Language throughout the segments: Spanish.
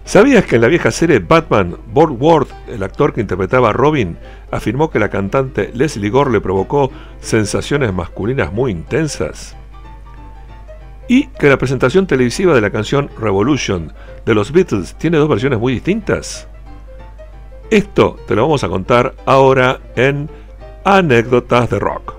¿Sabías que en la vieja serie Batman, Burt Ward, el actor que interpretaba a Robin, afirmó que la cantante Lesley Gore le provocó sensaciones masculinas muy intensas? Y que la presentación televisiva de la canción Revolution de los Beatles tiene dos versiones muy distintas. Esto te lo vamos a contar ahora en Anécdotas de Rock.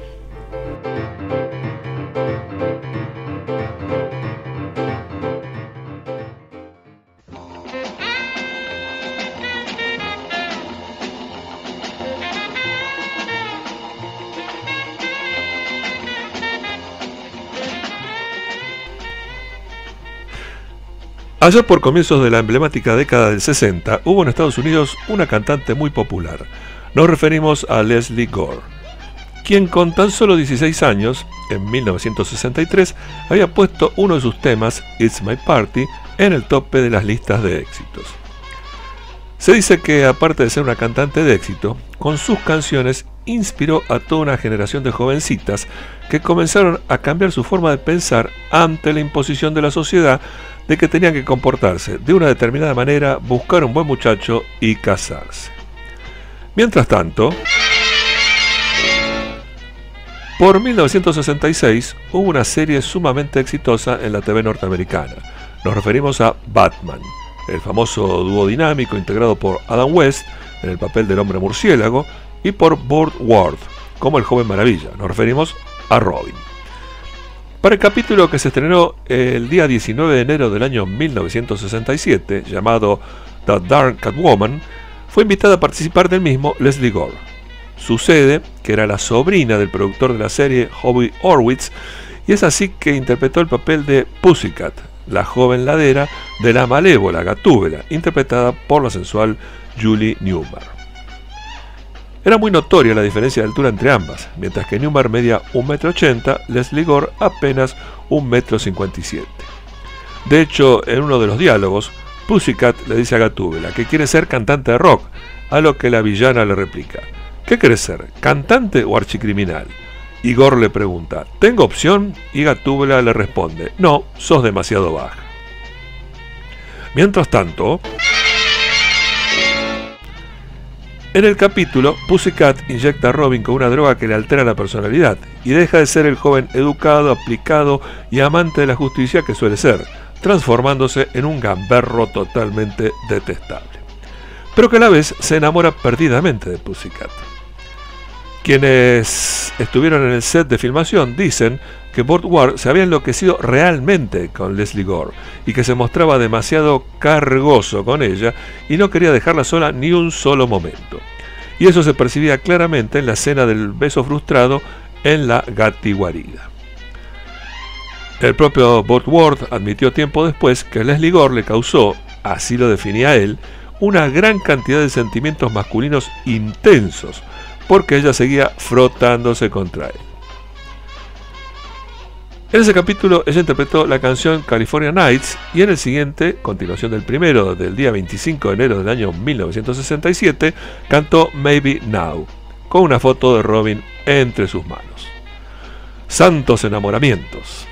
Allá por comienzos de la emblemática década del 60, hubo en Estados Unidos una cantante muy popular. Nos referimos a Lesley Gore, quien con tan solo 16 años, en 1963, había puesto uno de sus temas, It's My Party, en el tope de las listas de éxitos. Se dice que, aparte de ser una cantante de éxito, con sus canciones inspiró a toda una generación de jovencitas que comenzaron a cambiar su forma de pensar ante la imposición de la sociedad de que tenían que comportarse de una determinada manera, buscar un buen muchacho y casarse. Mientras tanto, por 1966 hubo una serie sumamente exitosa en la TV norteamericana. Nos referimos a Batman, el famoso dúo dinámico integrado por Adam West en el papel del hombre murciélago y por Burt Ward como el joven maravilla. Nos referimos a Robin. Para el capítulo que se estrenó el día 19 de enero del año 1967, llamado The Dark Catwoman, fue invitada a participar del mismo Lesley Gore. Sucede que era la sobrina del productor de la serie, Hobie Horwitz, y es así que interpretó el papel de Pussycat, la joven ladera de la malévola Gatúbela, interpretada por la sensual Julie Newmar. Era muy notoria la diferencia de altura entre ambas, mientras que Newmar medía 1,80 m, Lesley Gore apenas 1,57 m. De hecho, en uno de los diálogos, Pussycat le dice a Gatúbela que quiere ser cantante de rock, a lo que la villana le replica: ¿qué querés ser, cantante o archicriminal? Y Gore le pregunta: ¿tengo opción? Y Gatúbela le responde: no, sos demasiado baja. Mientras tanto, en el capítulo, Pussycat inyecta a Robin con una droga que le altera la personalidad y deja de ser el joven educado, aplicado y amante de la justicia que suele ser, transformándose en un gamberro totalmente detestable, pero que a la vez se enamora perdidamente de Pussycat. Quienes estuvieron en el set de filmación dicen que Burt Ward se había enloquecido realmente con Lesley Gore y que se mostraba demasiado cargoso con ella y no quería dejarla sola ni un solo momento. Y eso se percibía claramente en la escena del beso frustrado en la gatiguarida. El propio Burt Ward admitió tiempo después que Lesley Gore le causó, así lo definía él, una gran cantidad de sentimientos masculinos intensos, porque ella seguía frotándose contra él. En ese capítulo ella interpretó la canción California Nights y en el siguiente, continuación del primero del día 25 de enero del año 1967, cantó Maybe Now, con una foto de Robin entre sus manos. Santos enamoramientos.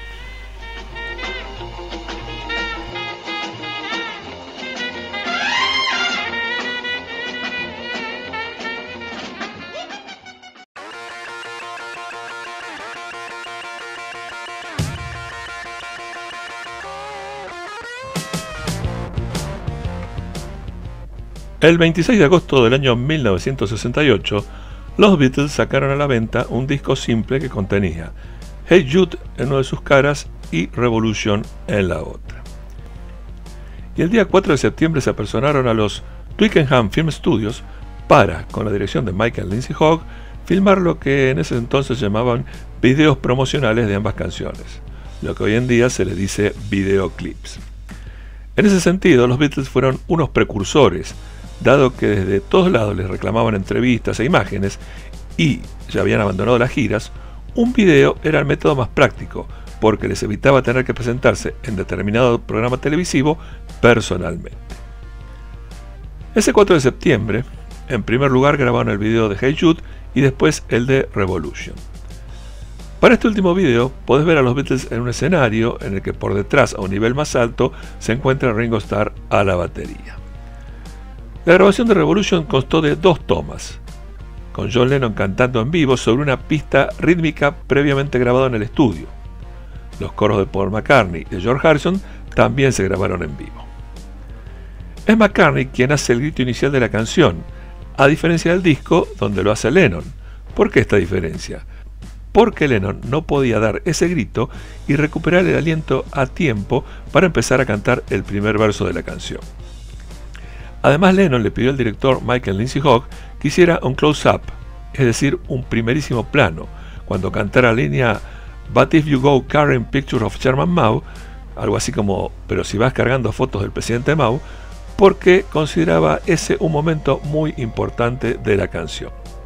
El 26 de agosto del año 1968, los Beatles sacaron a la venta un disco simple que contenía Hey Jude en una de sus caras y Revolution en la otra. Y el día 4 de septiembre se apersonaron a los Twickenham Film Studios para, con la dirección de Michael Lindsay Hogg, filmar lo que en ese entonces llamaban videos promocionales de ambas canciones, lo que hoy en día se le dice videoclips. En ese sentido, los Beatles fueron unos precursores, dado que desde todos lados les reclamaban entrevistas e imágenes y ya habían abandonado las giras. Un video era el método más práctico, porque les evitaba tener que presentarse en determinado programa televisivo personalmente. Ese 4 de septiembre, en primer lugar grabaron el video de Hey Jude y después el de Revolution. Para este último video podés ver a los Beatles en un escenario en el que por detrás, a un nivel más alto, se encuentra Ringo Starr a la batería. La grabación de Revolution constó de 2 tomas, con John Lennon cantando en vivo sobre una pista rítmica previamente grabada en el estudio. Los coros de Paul McCartney y de George Harrison también se grabaron en vivo. Es McCartney quien hace el grito inicial de la canción, a diferencia del disco donde lo hace Lennon. ¿Por qué esta diferencia? Porque Lennon no podía dar ese grito y recuperar el aliento a tiempo para empezar a cantar el primer verso de la canción. Además, Lennon le pidió al director Michael Lindsay Hogg que hiciera un close-up, es decir, un primerísimo plano, cuando cantara la línea "But if you go carrying pictures of Chairman Mao", algo así como "pero si vas cargando fotos del presidente Mao", porque consideraba ese un momento muy importante de la canción.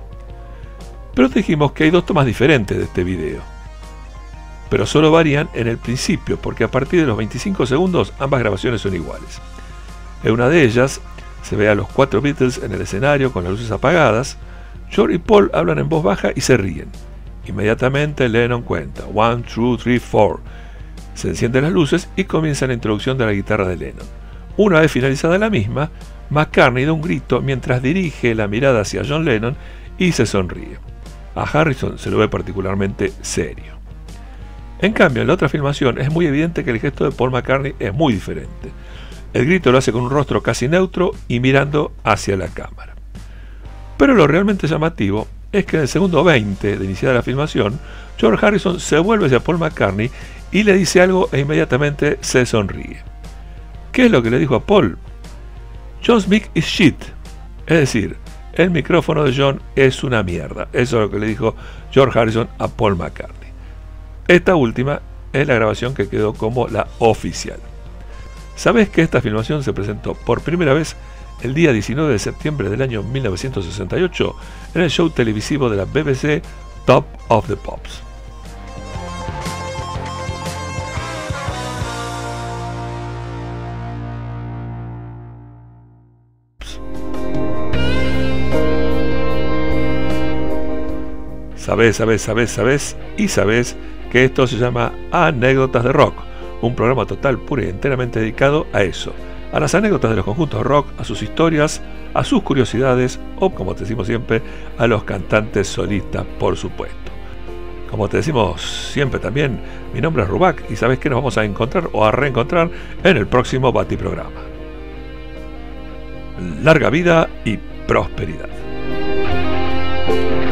Pero dijimos que hay 2 tomas diferentes de este video, pero solo varían en el principio, porque a partir de los 25 segundos ambas grabaciones son iguales. En una de ellas se ve a los 4 Beatles en el escenario con las luces apagadas. George y Paul hablan en voz baja y se ríen. Inmediatamente Lennon cuenta 1, 2, 3, 4. Se encienden las luces y comienza la introducción de la guitarra de Lennon. Una vez finalizada la misma, McCartney da un grito mientras dirige la mirada hacia John Lennon y se sonríe. A Harrison se lo ve particularmente serio. En cambio, en la otra filmación es muy evidente que el gesto de Paul McCartney es muy diferente. El grito lo hace con un rostro casi neutro y mirando hacia la cámara. Pero lo realmente llamativo es que en el segundo 20 de iniciada la filmación, George Harrison se vuelve hacia Paul McCartney y le dice algo e inmediatamente se sonríe. ¿Qué es lo que le dijo a Paul? "John's mic is shit", es decir, el micrófono de John es una mierda. Eso es lo que le dijo George Harrison a Paul McCartney. Esta última es la grabación que quedó como la oficial. ¿Sabés que esta filmación se presentó por primera vez el día 19 de septiembre del año 1968 en el show televisivo de la BBC Top of the Pops? Sabés que esto se llama Anécdotas de Rock, un programa total, puro y enteramente dedicado a eso, a las anécdotas de los conjuntos rock, a sus historias, a sus curiosidades o, como te decimos siempre, a los cantantes solistas, por supuesto. Como te decimos siempre también, mi nombre es Rubac y sabes que nos vamos a encontrar o a reencontrar en el próximo Batiprograma. Larga vida y prosperidad.